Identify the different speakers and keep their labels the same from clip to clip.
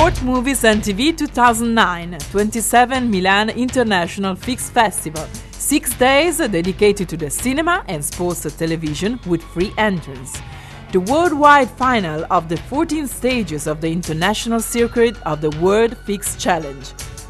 Speaker 1: Sport Movies and TV 2009, 27 Milan International Fix Festival. 6 days dedicated to the cinema and sports television with free entrance. The worldwide final of the 14 stages of the international circuit of the World Fix Challenge.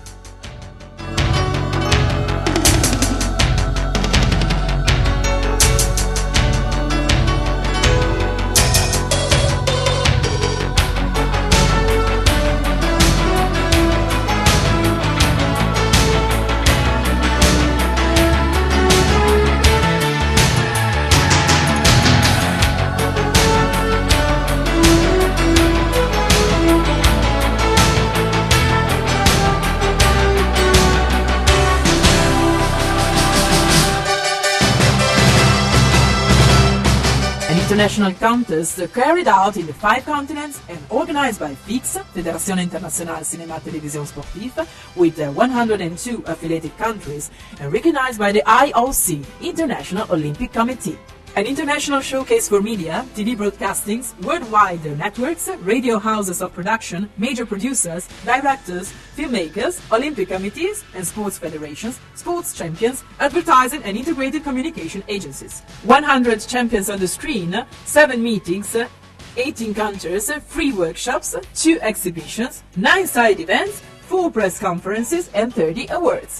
Speaker 1: International contests carried out in the 5 continents and organized by FIX, Fédération Internationale Cinéma Télévision Sportif, with 102 affiliated countries and recognized by the IOC, International Olympic Committee. An international showcase for media, TV broadcastings, worldwide networks, radio houses of production, major producers, directors, filmmakers, Olympic committees and sports federations, sports champions, advertising and integrated communication agencies. 100 champions on the screen, 7 meetings, 18 counters, 3 workshops, 2 exhibitions, 9 side events, 4 press conferences and 30 awards.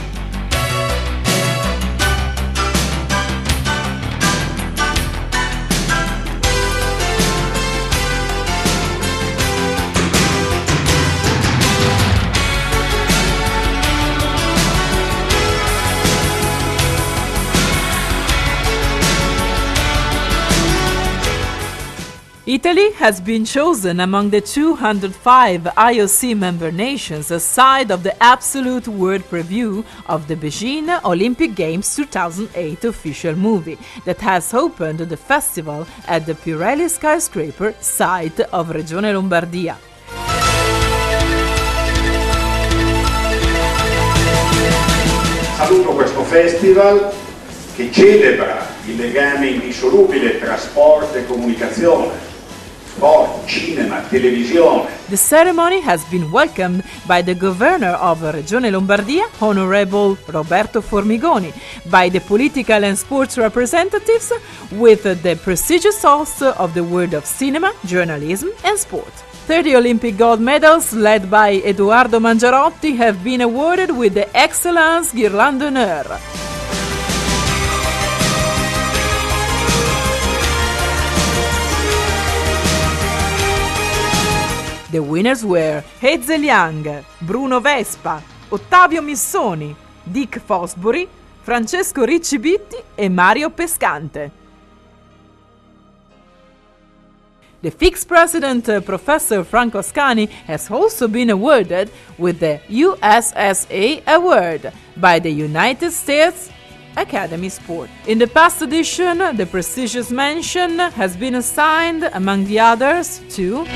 Speaker 1: Italy has been chosen among the 205 IOC member nations as side of the absolute world preview of the Beijing Olympic Games 2008 official movie that has opened the festival at the Pirelli skyscraper site of Regione Lombardia.
Speaker 2: Saluto questo festival che celebra il legame indissolubile tra sport e comunicazione. Sport, cinema, televisione.
Speaker 1: The ceremony has been welcomed by the governor of Regione Lombardia, Honorable Roberto Formigoni, by the political and sports representatives, with the prestigious host of the world of cinema, journalism and sport. 30 Olympic gold medals, led by Edoardo Mangiarotti, have been awarded with the Excellence Guirlande d'Honneur. The winners were Hazel Young, Bruno Vespa, Ottavio Missoni, Dick Fosbury, Francesco Riccibitti e Mario Pescante. The FIX president, Professor Franco Ascani, has also been awarded with the USSA Award by the United States Academy Sport. In the past edition, the prestigious mention has been assigned, among the others, to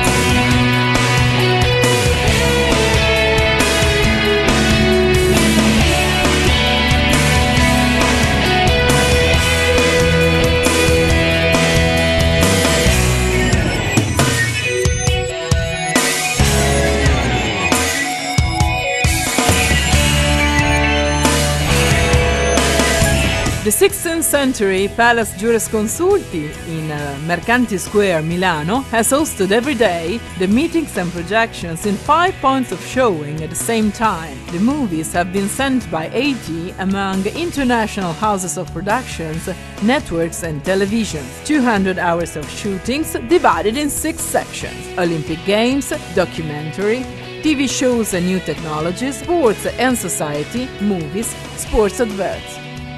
Speaker 1: the 16th century Palace Giureconsulti in Mercanti Square, Milano, has hosted every day the meetings and projections in 5 points of showing at the same time. The movies have been sent by AT among international houses of productions, networks and televisions. 200 hours of shootings divided in 6 sections: Olympic Games, documentary, TV shows and new technologies, sports and society, movies, sports adverts.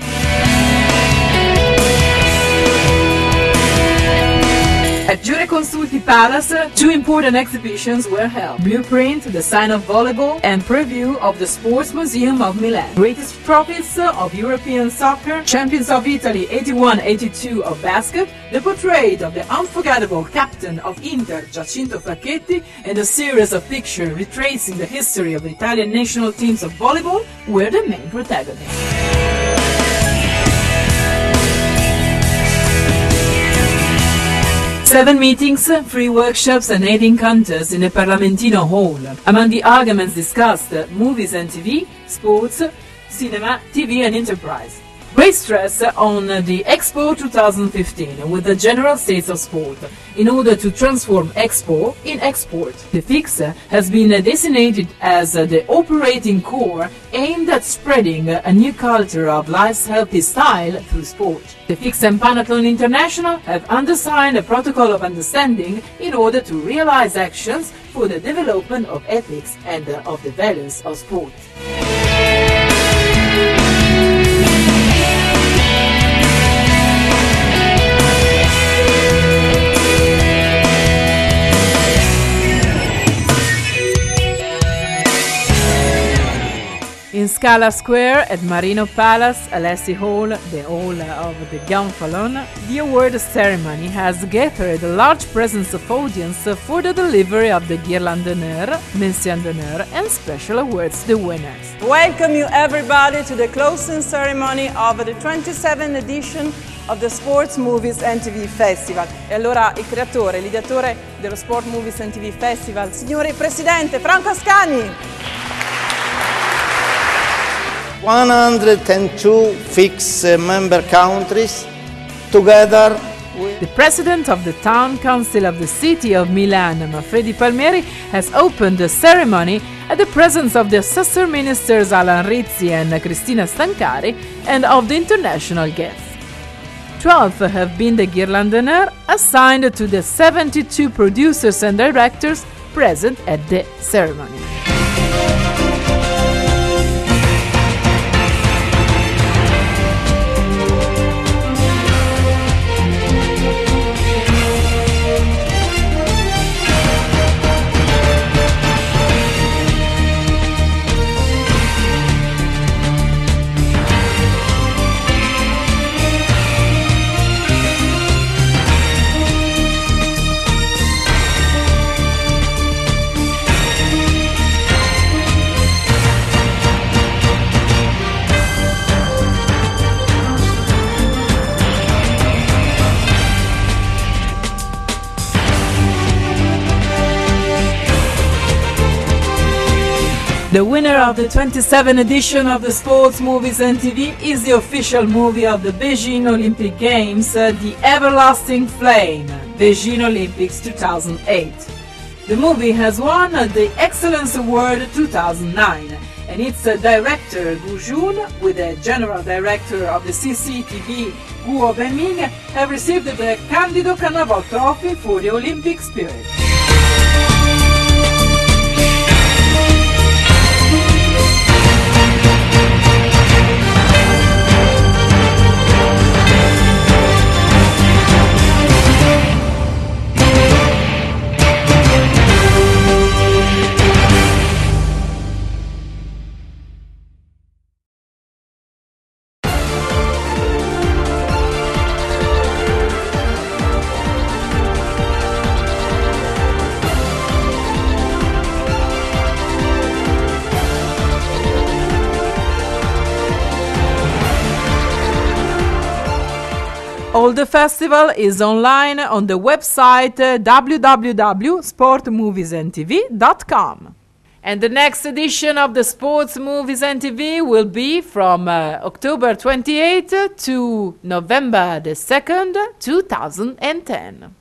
Speaker 1: At Giureconsulti Palace, 2 important exhibitions were held: Blueprint, the sign of volleyball, and preview of the Sports Museum of Milan. Greatest trophies of European soccer, champions of Italy 81-82 of basket, the portrait of the unforgettable captain of Inter, Giacinto Facchetti, and a series of pictures retracing the history of the Italian national teams of volleyball were the main protagonists. 7 meetings, 3 workshops and 8 encounters in the Parlamentino Hall. Among the arguments discussed, movies and TV, sports, cinema, TV and enterprise. Great stress on the Expo 2015 with the general states of sport in order to transform Expo in export. The FIX has been designated as the operating core aimed at spreading a new culture of life's healthy style through sport. The FIX and Panathlon International have undersigned a protocol of understanding in order to realize actions for the development of ethics and of the values of sport. In Scala Square at Marino Palace, Alessi Hall, the hall of the Gonfalon, the award ceremony has gathered a large presence of audience for the delivery of the Guirlande d'honneur, Mention d'honneur and special awards to the winners.
Speaker 3: Welcome you everybody to the closing ceremony of the 27th edition of the Sports Movies and TV Festival. E allora il creatore, l'ideatore dello Sport Movies and TV Festival, signore Presidente Franco Ascani.
Speaker 4: 102 FIX member countries, together with...
Speaker 1: The President of the Town Council of the City of Milan, Manfredi Palmieri, has opened the ceremony at the presence of the Assessor Ministers Alan Rizzi and Cristina Stancari and of the international guests. 12 have been the Guirlande d'honneur assigned to the 72 producers and directors present at the ceremony. The winner of the 27th edition of the Sports Movies and TV is the official movie of the Beijing Olympic Games, The Everlasting Flame, Beijing Olympics 2008. The movie has won the Excellence Award 2009, and its director Gu Jun, with the general director of the CCTV Guo Benming, have received the Candido Cannavò Trophy for the Olympic spirit. All the festival is online on the website www.sportmoviesandtv.com. And the next edition of the Sports Movies and TV will be from October 28 to November the 2nd, 2010.